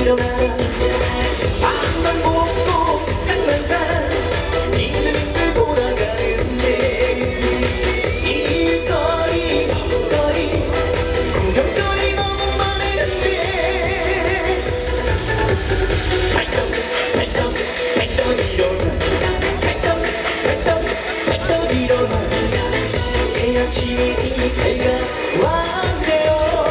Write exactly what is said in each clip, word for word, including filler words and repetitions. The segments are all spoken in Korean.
일어나 밥만 먹고 세상만 살아 빙글빙글 돌아가는데 일거리 먹거리 구경거리 너무 많은데 발떡 발떡 발떡 일어나 발떡 발떡 발떡 일어나 새 아침이 밝아왔네요.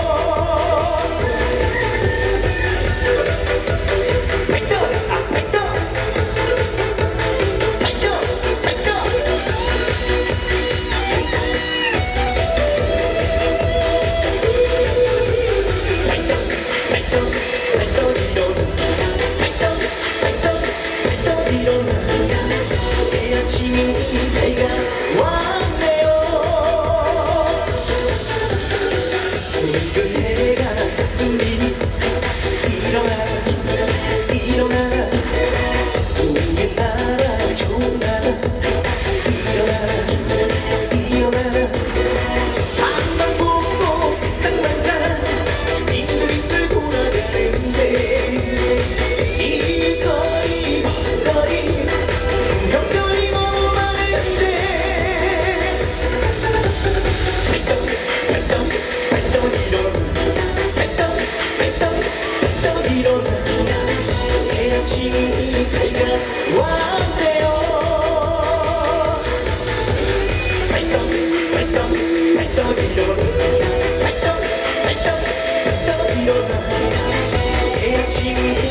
아침이 밝아왔네요. 발떡 발떡 발떡 일어나 발떡 발떡 발떡 일어나 새 아침이